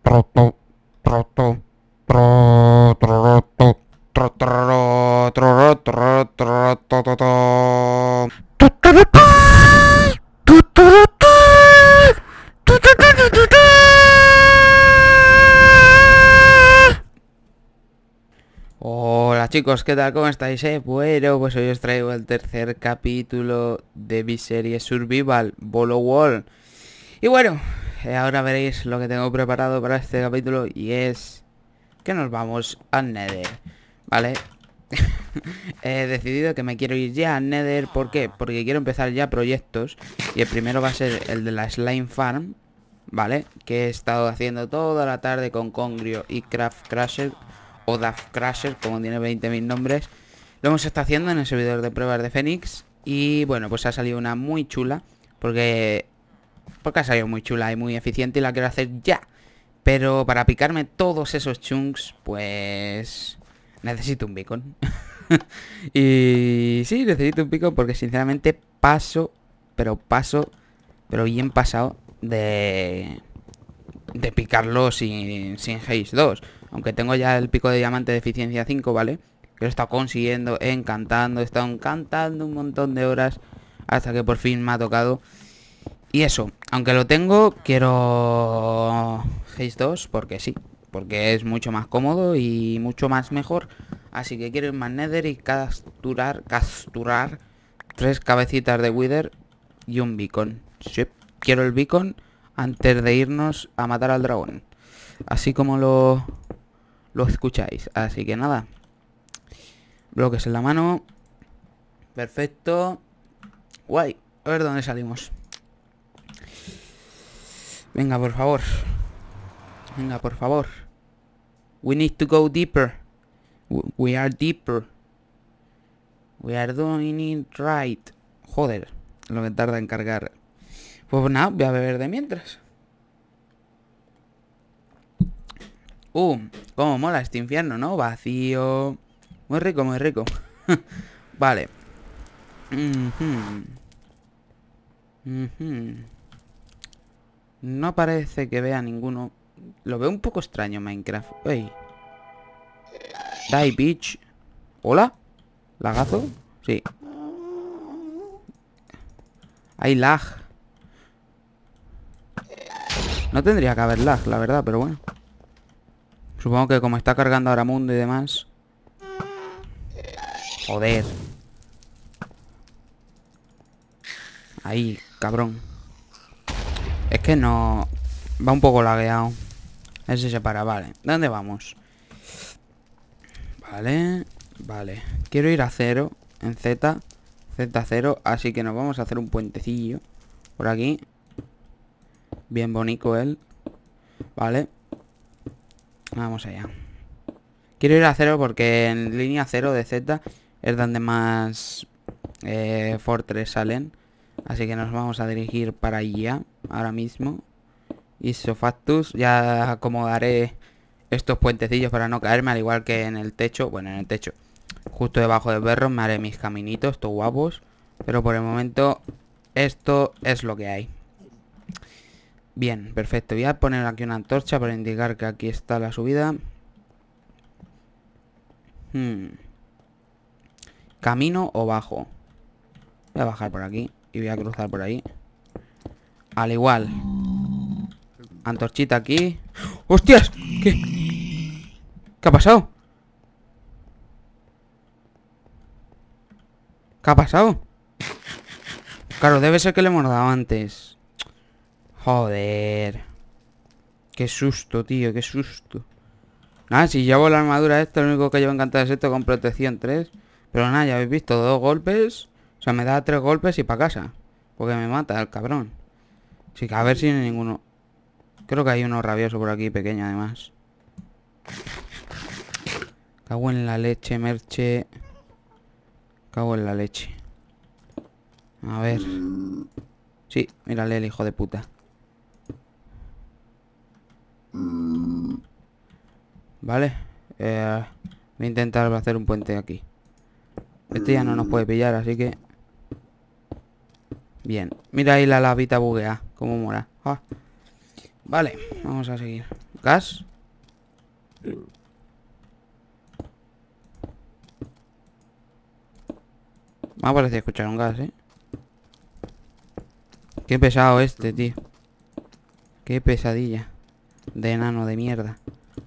Hola chicos, ¿qué tal? ¿Cómo estáis? Bueno, pues hoy os traigo el tercer capítulo de mi serie Survival, Bolo Wall. Y bueno, ahora veréis lo que tengo preparado para este capítulo y es que nos vamos al Nether, ¿vale? He decidido que me quiero ir ya al Nether. ¿Por qué? Porque quiero empezar ya proyectos. Y el primero va a ser el de la Slime Farm, ¿vale? Que he estado haciendo toda la tarde con Congrio y Craft Crusher, o Daft Crusher, como tiene 20.000 nombres. Lo hemos estado haciendo en el servidor de pruebas de Phoenix. Y bueno, pues ha salido una muy chula. Porque ha salido muy chula y muy eficiente y la quiero hacer ya. Pero para picarme todos esos chunks, pues necesito un beacon. Y sí, necesito un beacon porque sinceramente paso, pero bien pasado de picarlo sin Haze 2. Aunque tengo ya el pico de diamante de eficiencia 5, ¿vale? Que lo he estado consiguiendo, encantando, he estado encantando un montón de horas hasta que por fin me ha tocado. Y eso, aunque lo tengo, quiero Haze 2 porque sí, porque es mucho más cómodo y mucho más mejor. Así que quiero ir más Nether y capturar 3 cabecitas de Wither y un beacon. Sí, quiero el beacon antes de irnos a matar al dragón. Así como lo escucháis. Así que nada. Bloques en la mano. Perfecto. Guay. A ver dónde salimos. Venga, por favor. Venga, por favor. We need to go deeper. We are deeper. We are doing it right. Joder, lo que tarda en cargar. Pues nada, voy a beber de mientras. Cómo mola este infierno, ¿no? Vacío. Muy rico, muy rico. Vale. No parece que vea ninguno. Lo veo un poco extraño Minecraft. Ey. Die, bitch. ¿Hola? ¿Lagazo? Sí. Hay lag. No tendría que haber lag, la verdad, pero bueno. Supongo que como está cargando ahora mundo y demás. Joder. Ahí, cabrón. Es que no... Va un poco lagueado. Ese se para, vale. ¿Dónde vamos? Vale, vale. Quiero ir a 0 en Z. Z0, así que nos vamos a hacer un puentecillo por aquí. Bien bonito él. Vale. Vamos allá. Quiero ir a 0 porque en línea 0 de Z es donde más fortress salen. Así que nos vamos a dirigir para allá ahora mismo. Isofactus. Ya acomodaré estos puentecillos para no caerme, al igual que en el techo. Bueno, en el techo. Justo debajo del berro me haré mis caminitos, estos guapos. Pero por el momento esto es lo que hay. Bien, perfecto. Voy a poner aquí una antorcha para indicar que aquí está la subida. ¿Camino o bajo? Voy a bajar por aquí y voy a cruzar por ahí. Al igual. Antorchita aquí. ¡Hostias! ¿Qué? ¿Qué ha pasado? ¿Qué ha pasado? Claro, debe ser que le hemos dado antes. Joder. Qué susto, tío, qué susto. Nada, si llevo la armadura esta, lo único que llevo encantado es esto con protección 3. Pero nada, ya habéis visto, 2 golpes. O sea, me da 3 golpes y para casa. Porque me mata el cabrón. Así que a ver si no hay ninguno. Creo que hay uno rabioso por aquí, pequeño además. Cago en la leche, merche. Cago en la leche. A ver. Sí, mírale el hijo de puta. Vale. Voy a intentar hacer un puente aquí. Este ya no nos puede pillar, así que... Bien. Mira ahí la lavita buguea. Cómo mola. Ah. Vale, vamos a seguir. ¿Gas? Me ha parecido escuchar un gas, ¿eh? Qué pesado este, tío. Qué pesadilla de enano de mierda.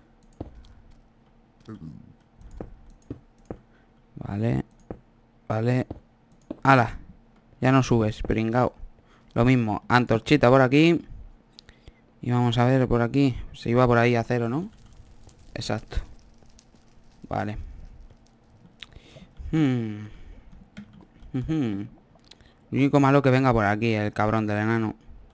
Vale. Vale. ¡Hala! Ya no subes, pringao. Lo mismo, antorchita por aquí. Y vamos a ver por aquí. Se iba por ahí a cero, ¿no? Exacto. Vale. Lo único malo que venga por aquí, el cabrón del enano.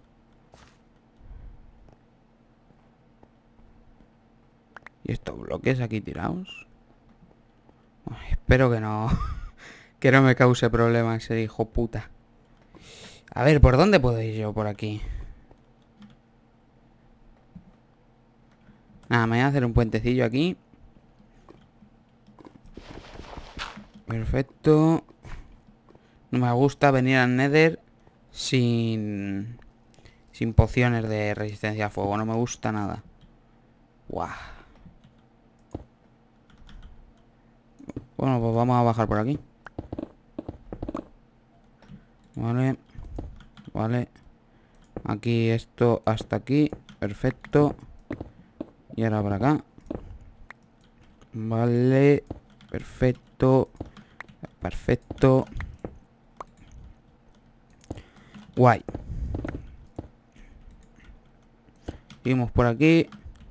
¿Y estos bloques aquí tirados? Ay, espero que no. Que no me cause problemas ese hijo puta. A ver, ¿por dónde puedo ir yo por aquí? Nada, me voy a hacer un puentecillo aquí. Perfecto. No me gusta venir al Nether sin pociones de resistencia a fuego. No me gusta nada. Guau. Bueno, pues vamos a bajar por aquí. Vale. Vale. Aquí esto hasta aquí. Perfecto. Y ahora por acá. Vale. Perfecto. Perfecto. Guay. Seguimos por aquí.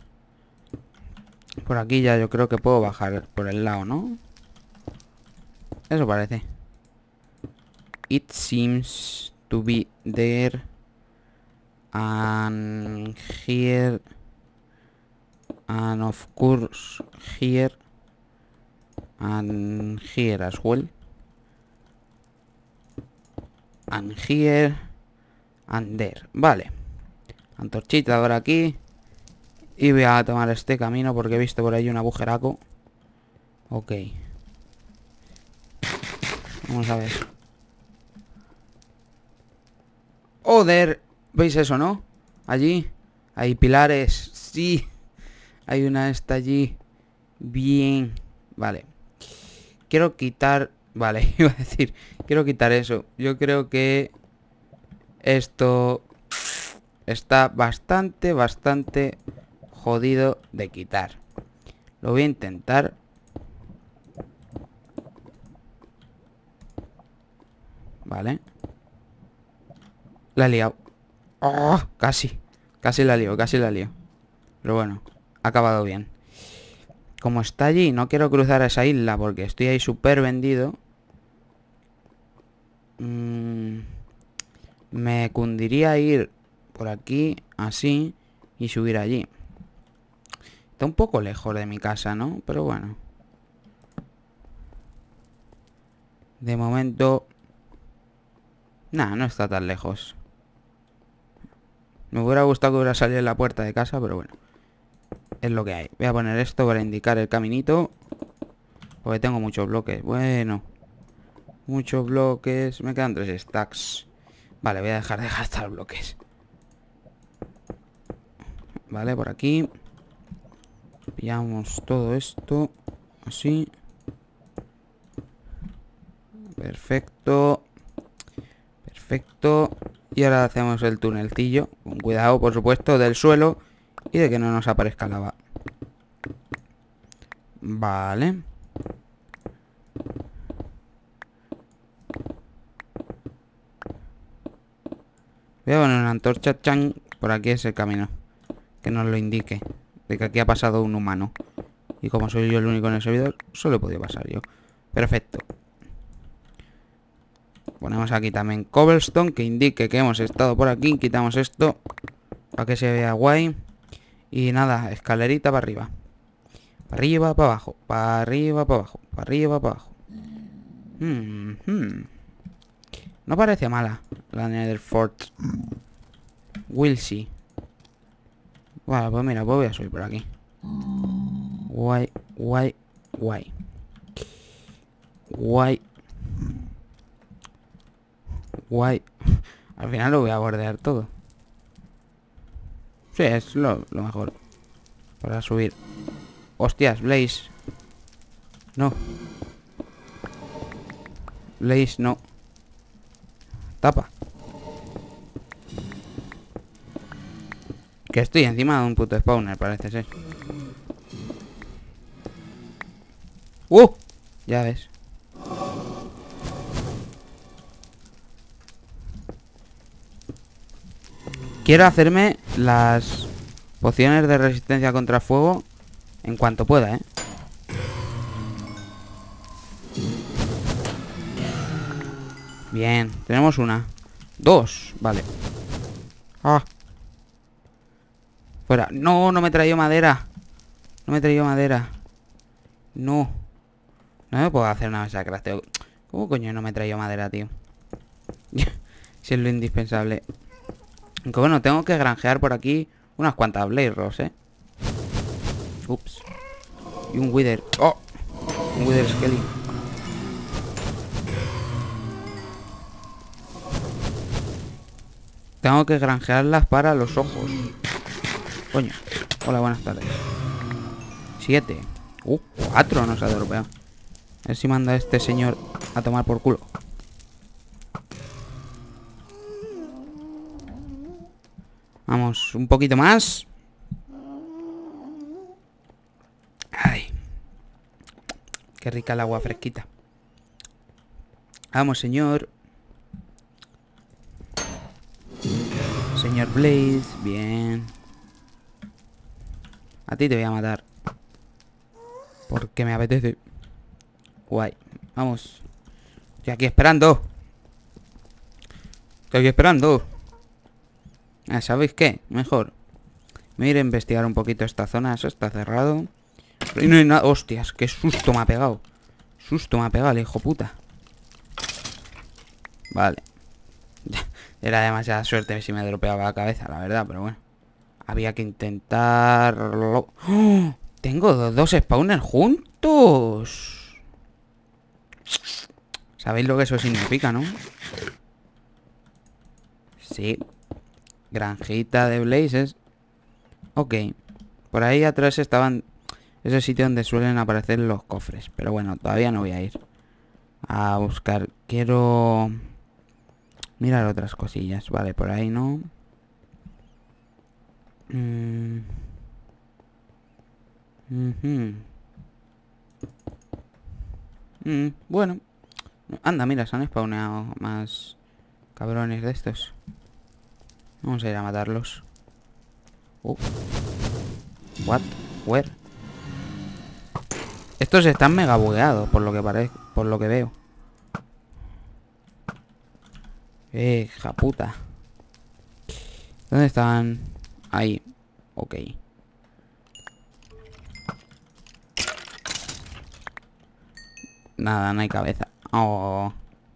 Por aquí ya yo creo que puedo bajar por el lado, ¿no? Eso parece. It seems to be there. And here. And of course here. And here as well. And here. And there. Vale. Antorchita ahora aquí. Y voy a tomar este camino porque he visto por ahí un agujeraco. Ok. Vamos a ver. ¡Joder! ¿Veis eso, no? Allí. Hay pilares. Sí. Hay una esta allí. Bien. Vale. Quiero quitar... Vale, iba a decir. Quiero quitar eso. Yo creo que... Esto... Está bastante jodido de quitar. Lo voy a intentar. Vale. La he liado. ¡Oh! Casi. Casi la lío, casi la lío. Pero bueno, ha acabado bien. Como está allí, no quiero cruzar esa isla porque estoy ahí súper vendido. Me cundiría ir por aquí, así, y subir allí. Está un poco lejos de mi casa, ¿no? Pero bueno. De momento... Nah, no está tan lejos. Me hubiera gustado que hubiera salido en la puerta de casa, pero bueno. Es lo que hay. Voy a poner esto para indicar el caminito. Porque tengo muchos bloques. Bueno. Muchos bloques. Me quedan 3 stacks. Vale, voy a dejar de gastar bloques. Vale, por aquí. Pillamos todo esto. Así. Perfecto. Perfecto. Y ahora hacemos el tunelcillo. Con cuidado, por supuesto, del suelo. Y de que no nos aparezca lava. Vale. Voy a poner una antorcha. Chan. Por aquí es el camino. Que nos lo indique. De que aquí ha pasado un humano. Y como soy yo el único en el servidor, solo he podido pasar yo. Perfecto. Ponemos aquí también cobblestone, que indique que hemos estado por aquí. Quitamos esto para que se vea guay. Y nada, escalerita para arriba. Para arriba, para abajo. Para arriba, para abajo. Para arriba, para abajo. No parece mala la Nether Fort. We'll see. Vale, pues mira, pues voy a subir por aquí. Guay, guay, guay. Guay. Guay. Al final lo voy a bordear todo. Sí, es lo mejor. Para subir. Hostias, Blaze. No. Blaze, no. Tapa. Que estoy encima de un puto spawner, parece ser. Ya ves. Quiero hacerme las pociones de resistencia contra fuego en cuanto pueda, ¿eh? Bien, tenemos una. Dos, vale. Ah. Fuera. No, no me he traído madera. No me he traído madera. No. No me puedo hacer una mesa de crafteo. ¿Cómo coño no me he traído madera, tío? Si es lo indispensable. Aunque bueno, tengo que granjear por aquí unas cuantas Blaze Rods, ¿eh? Ups. Y un Wither. ¡Oh! Un Wither Skelly. Tengo que granjearlas para los ojos. Coño. Hola, buenas tardes. 7. 4 nos ha dropeado. A ver si manda este señor a tomar por culo. Vamos, un poquito más. Ay. Qué rica el agua fresquita. Vamos, señor. Señor Blaze, bien. A ti te voy a matar. Porque me apetece. Guay, vamos. Estoy aquí esperando. Estoy aquí esperando. ¿Sabéis qué? Mejor me voy a ir a investigar un poquito esta zona. Eso está cerrado. Y no hay nada. Hostias, qué susto me ha pegado. Susto me ha pegado el hijo puta. Vale. Era demasiada suerte si me dropeaba la cabeza, la verdad, pero bueno. Había que intentarlo. ¡Oh! Tengo dos spawners juntos. ¿Sabéis lo que eso significa, no? Sí. Granjita de blazes. Ok. Por ahí atrás estaban... Ese sitio donde suelen aparecer los cofres. Pero bueno, todavía no voy a ir a buscar. Quiero... mirar otras cosillas. Vale, por ahí no. Bueno. Anda, mira, se han spawneado más cabrones de estos. Vamos a ir a matarlos. What? Where? Estos están mega bugueados, por lo que parece, por lo que veo. Hija puta. ¿Dónde están? Ahí. Ok. Nada, no hay cabeza. Oh.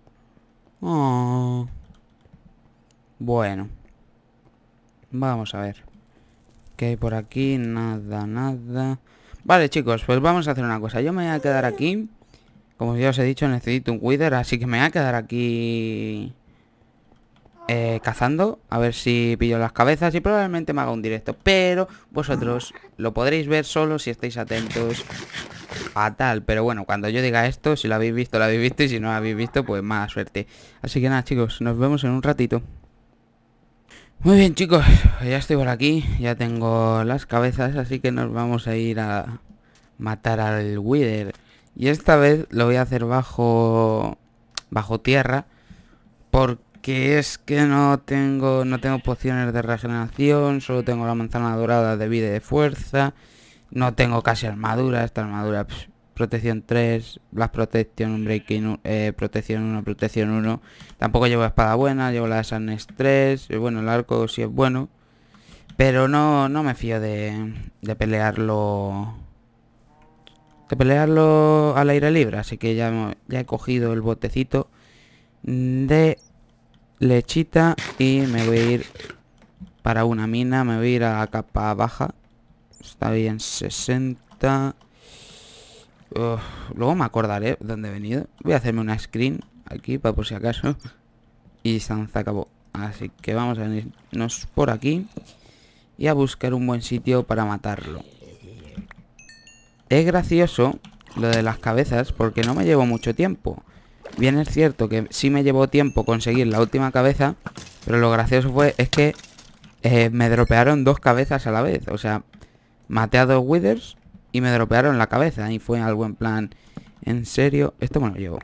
Oh. Bueno. Vamos a ver. ¿Qué hay por aquí? Nada, nada. Vale, chicos, pues vamos a hacer una cosa. Yo me voy a quedar aquí. Como ya os he dicho, necesito un Wither, así que me voy a quedar aquí cazando. A ver si pillo las cabezas y probablemente me haga un directo. Pero vosotros lo podréis ver solo si estáis atentos a tal. Pero bueno, cuando yo diga esto, si lo habéis visto, lo habéis visto. Y si no lo habéis visto, pues mala suerte. Así que nada, chicos, nos vemos en un ratito. Muy bien, chicos, ya estoy por aquí, ya tengo las cabezas, así que nos vamos a ir a matar al Wither. Y esta vez lo voy a hacer bajo tierra, porque es que no tengo pociones de regeneración, solo tengo la manzana dorada de vida y de fuerza, no tengo casi armadura, esta armadura... protección 3, Blast Protection, un Breaking, protección 1, protección 1. Tampoco llevo espada buena, llevo la de Sadness 3. Bueno, el arco sí es bueno. Pero no me fío de pelearlo. De pelearlo al aire libre. Así que ya he cogido el botecito de lechita. Y me voy a ir para una mina. Me voy a ir a la capa baja. Está bien, 60. Luego me acordaré dónde he venido. Voy a hacerme una screen aquí para por si acaso. Y se acabó. Así que vamos a venirnos por aquí y a buscar un buen sitio para matarlo. es gracioso lo de las cabezas porque no me llevó mucho tiempo. Bien es cierto que sí me llevó tiempo conseguir la última cabeza, pero lo gracioso es que me dropearon 2 cabezas a la vez. O sea, maté a 2 withers y me dropearon la cabeza. Y fue algo en plan, ¿en serio? Esto me lo llevo.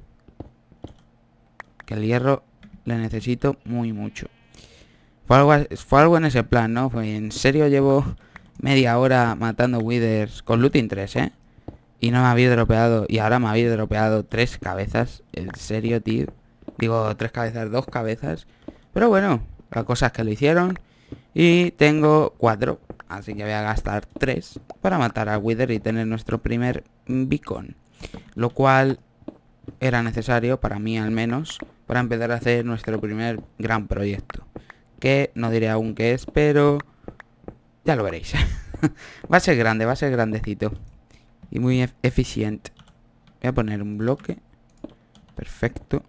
Que el hierro le necesito muy mucho. Fue algo en ese plan, ¿no? Fue, en serio llevo media hora matando withers con looting 3, ¿eh? Y no me había dropeado. Y ahora me había dropeado 3 cabezas. ¿En serio, tío? Digo, 3 cabezas, 2 cabezas. Pero bueno, la cosa es que lo hicieron. Y tengo 4. Así que voy a gastar 3 para matar al wither y tener nuestro primer beacon. Lo cual era necesario, para mí al menos, para empezar a hacer nuestro primer gran proyecto. Que no diré aún qué es, pero ya lo veréis. Va a ser grande, va a ser grandecito. Y muy eficiente. Voy a poner un bloque. Perfecto.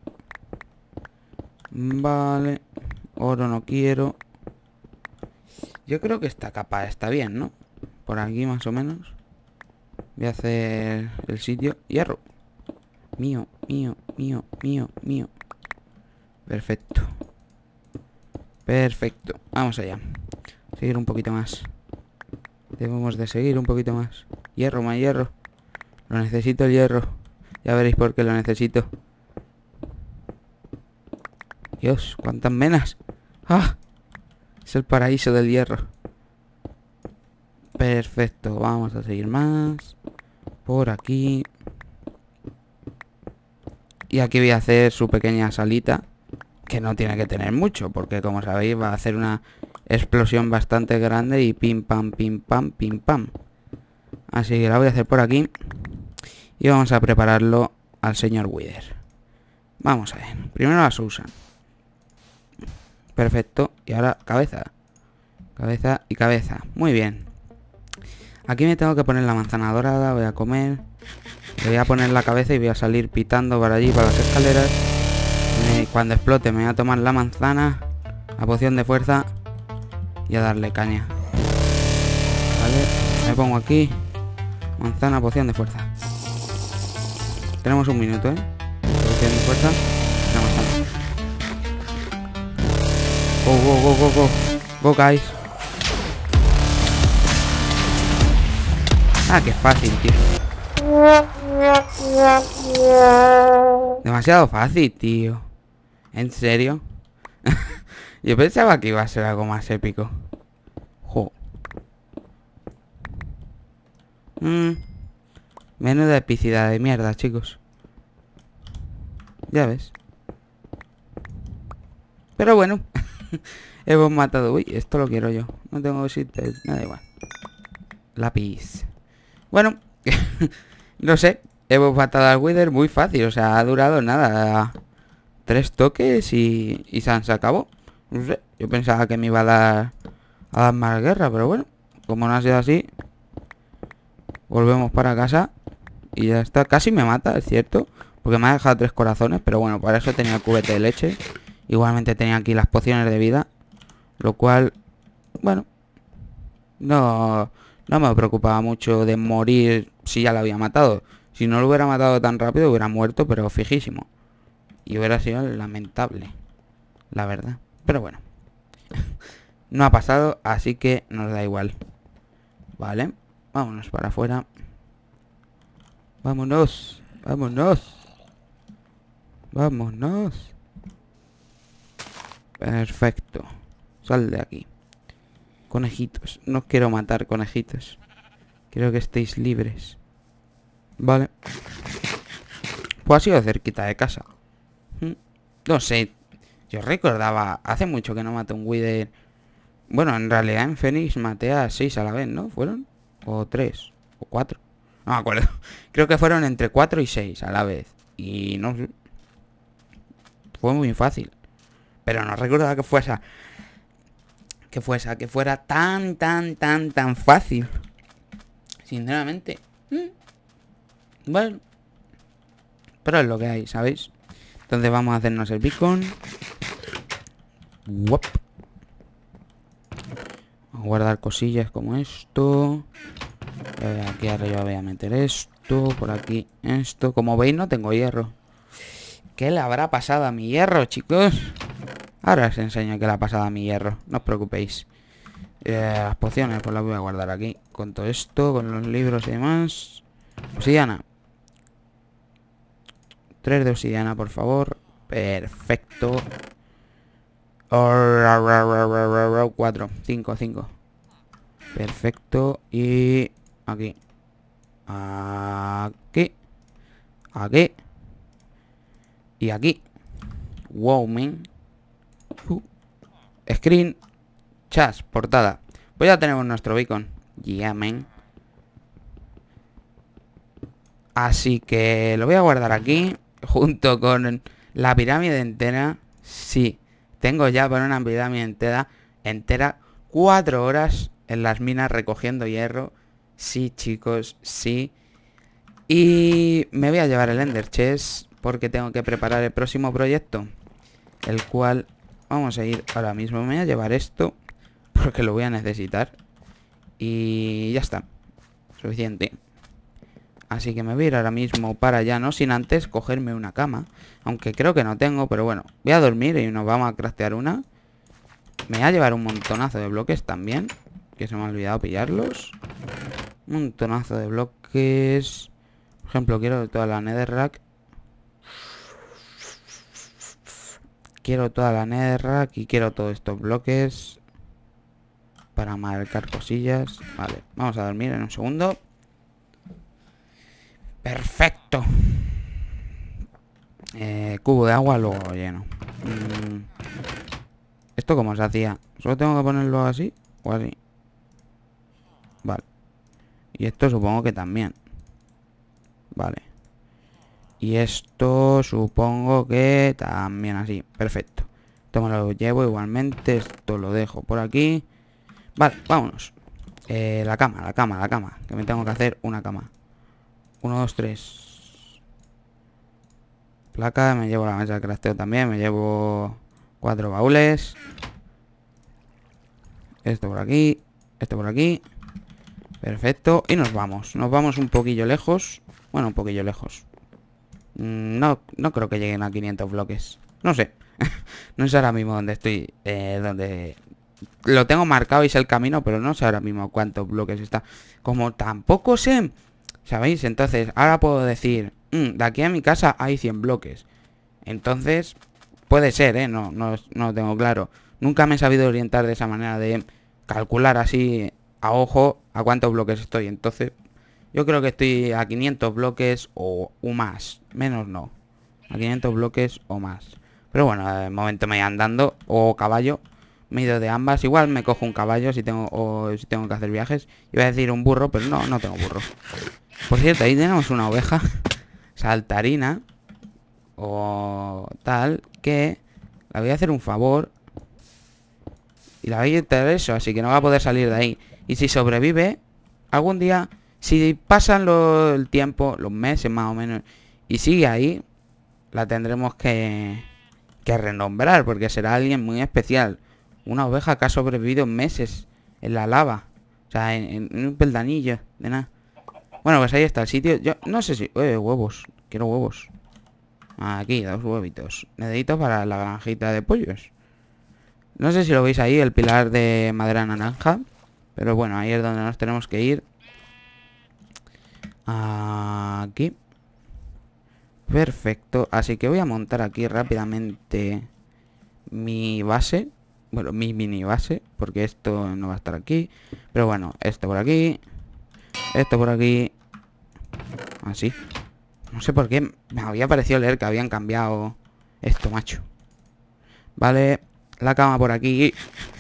Vale. Oro no quiero. Yo creo que esta capa está bien, ¿no? Por aquí más o menos. Voy a hacer el sitio. Hierro. Mío, mío, mío, mío, mío. Perfecto. Perfecto. Vamos allá. Seguir un poquito más. Debemos de seguir un poquito más. Hierro, más hierro. Lo necesito el hierro. Ya veréis por qué lo necesito. Dios, cuántas menas. ¡Ah! Es el paraíso del hierro. Perfecto. Vamos a seguir más. Por aquí. Y aquí voy a hacer su pequeña salita. Que no tiene que tener mucho. Porque como sabéis va a hacer una explosión bastante grande. Y pim pam, pim pam, pim pam. Así que la voy a hacer por aquí. Y vamos a prepararlo al señor Wither. Vamos a ver. Primero la Susan. Perfecto. Y ahora cabeza. Cabeza y cabeza. Muy bien. Aquí me tengo que poner la manzana dorada. Voy a comer. Le voy a poner la cabeza y voy a salir pitando para allí, para las escaleras. Cuando explote me voy a tomar la manzana. La poción de fuerza. Y a darle caña. Vale. Me pongo aquí. Manzana, poción de fuerza. Tenemos un minuto, ¿eh? Poción de fuerza. La manzana. Go, go, go, go, go. Go, guys. Ah, qué fácil, tío. Demasiado fácil, tío. ¿En serio? Yo pensaba que iba a ser algo más épico. Jo. Menuda epicidad de mierda, chicos. Ya ves. Pero bueno. Hemos matado. Uy, esto lo quiero yo. No tengo sitio. Nada igual. Lápiz. Bueno. No sé. Hemos matado al Wither muy fácil. O sea, ha durado nada. 3 toques y se acabó. No sé. Yo pensaba que me iba a dar más guerra. Pero bueno. Como no ha sido así. Volvemos para casa. Y ya está. Casi me mata, es cierto. Porque me ha dejado 3 corazones. Pero bueno, para eso tenía el cubete de leche. Igualmente tenía aquí las pociones de vida. Lo cual, bueno, no me preocupaba mucho de morir si ya lo había matado. Si no lo hubiera matado tan rápido hubiera muerto, pero fijísimo. Y hubiera sido lamentable, la verdad. Pero bueno. No ha pasado, así que nos da igual. Vale, vámonos para afuera. Vámonos, vámonos. Vámonos. Perfecto. Sal de aquí. Conejitos. No quiero matar conejitos. Quiero que estéis libres. Vale. Pues ha sido cerquita de casa. No sé. Yo recordaba... Hace mucho que no maté un Wither. Bueno, en realidad en Phoenix maté a 6 a la vez, ¿no? ¿Fueron? O 3. O 4. No me acuerdo. Creo que fueron entre 4 y 6 a la vez. Y no sé. Fue muy fácil. Pero no recordaba que fuera tan fácil. Sinceramente. Bueno. Pero es lo que hay, ¿sabéis? Entonces vamos a hacernos el beacon. Wop. Vamos a guardar cosillas como esto. Aquí arriba voy a meter esto, por aquí esto. Como veis no tengo hierro. ¿Qué le habrá pasado a mi hierro, chicos? Ahora os enseño qué le ha pasado a mi hierro. No os preocupéis. Las pociones pues las voy a guardar aquí. Con todo esto, con los libros y demás. Obsidiana. 3 de obsidiana, por favor. Perfecto. 4, 5. Perfecto. Y aquí. Aquí. Aquí. Y aquí. Wow, man. Screen. Chas, portada. Pues ya tenemos nuestro beacon. Yeah, man. Así que lo voy a guardar aquí. Junto con la pirámide entera. Sí. Tengo ya para una pirámide entera 4 horas en las minas recogiendo hierro. Sí, chicos, sí. Y me voy a llevar el Ender Chest porque tengo que preparar el próximo proyecto. El cual vamos a ir ahora mismo. Me voy a llevar esto porque lo voy a necesitar. Y ya está. Suficiente. Así que me voy a ir ahora mismo para allá, no sin antes cogerme una cama. Aunque creo que no tengo, pero bueno. Voy a dormir y nos vamos a craftear una. Me voy a llevar un montonazo de bloques también, que se me ha olvidado pillarlos. Un montonazo de bloques. Por ejemplo, quiero toda la netherrack. Quiero toda la netherrack y quiero todos estos bloques para marcar cosillas. Vale, vamos a dormir en un segundo. Perfecto. Cubo de agua luego lleno. ¿Esto cómo se hacía? ¿Solo tengo que ponerlo así o así? Vale. Y esto supongo que también. Vale. Y esto supongo que también así. Perfecto. Esto me lo llevo igualmente. Esto lo dejo por aquí. Vale, vámonos. La cama. Que me tengo que hacer una cama. 1, 2, 3. Placa, me llevo la mesa de crafteo también. Me llevo 4 baúles. Esto por aquí. Esto por aquí. Perfecto. Y nos vamos. Nos vamos un poquillo lejos. Bueno, un poquillo lejos. No creo que lleguen a 500 bloques. No sé. No sé ahora mismo dónde estoy. Donde lo tengo marcado y sé el camino, pero no sé ahora mismo cuántos bloques está. Como tampoco sé, ¿sabéis? Entonces, ahora puedo decir, de aquí a mi casa hay 100 bloques. Entonces, puede ser, ¿eh? No lo tengo claro. Nunca me he sabido orientar de esa manera de calcular así a ojo a cuántos bloques estoy. Entonces, yo creo que estoy a 500 bloques o más. Menos no. A 500 bloques o más. Pero bueno, de momento me voy andando. O caballo. Me he ido de ambas. Igual me cojo un caballo si tengo que hacer viajes. Iba a decir un burro, pero no tengo burro. Por cierto, ahí tenemos una oveja saltarina. O tal. Que la voy a hacer un favor. Y la voy a quitar eso. Así que no va a poder salir de ahí. Y si sobrevive, algún día, si pasan el tiempo, los meses más o menos, y sigue ahí, la tendremos que renombrar, porque será alguien muy especial. Una oveja que ha sobrevivido meses en la lava. O sea, en un peldañillo de nada. Bueno, pues ahí está el sitio. Yo no sé si... huevos. Quiero huevos. Aquí, 2 huevitos. Necesito para la granjita de pollos. No sé si lo veis ahí, el pilar de madera naranja. Pero bueno, ahí es donde nos tenemos que ir. Aquí. Perfecto. Así que voy a montar aquí rápidamente mi base. Bueno, mi mini base. Porque esto no va a estar aquí. Pero bueno, esto por aquí. Esto por aquí. Así. No sé por qué. Me había parecido leer que habían cambiado esto, macho. Vale. La cama por aquí.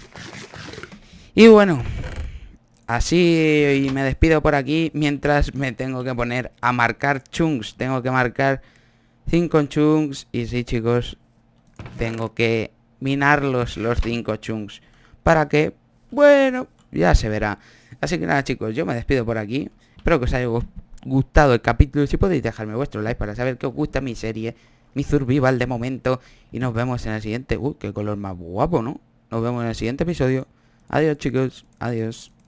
Y bueno. Así me despido por aquí. Mientras me tengo que poner a marcar chunks. Tengo que marcar 5 chunks. Y sí, chicos, tengo que minarlos los 5 chunks. Para que, bueno, ya se verá. Así que nada, chicos, yo me despido por aquí. Espero que os haya gustado el capítulo. Si podéis dejarme vuestro like para saber que os gusta mi serie, mi survival de momento. Y nos vemos en el siguiente. Qué color más guapo, ¿no? Nos vemos en el siguiente episodio. Adiós, chicos. Adiós.